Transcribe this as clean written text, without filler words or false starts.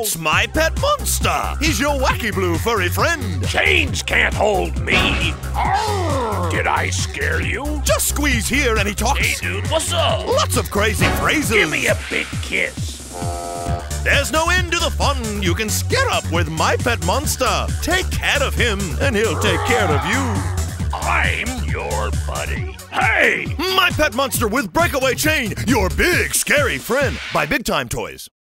It's My Pet Monster. He's your wacky blue furry friend. Chains can't hold me. Arr! Did I scare you? Just squeeze here and he talks. Hey, dude, what's up? Lots of crazy phrases. Give me a big kiss. There's no end to the fun. You can scare up with My Pet Monster. Take care of him and he'll take care of you. I'm your buddy. Hey! My Pet Monster with Breakaway Chain, your big scary friend, by Big Time Toys.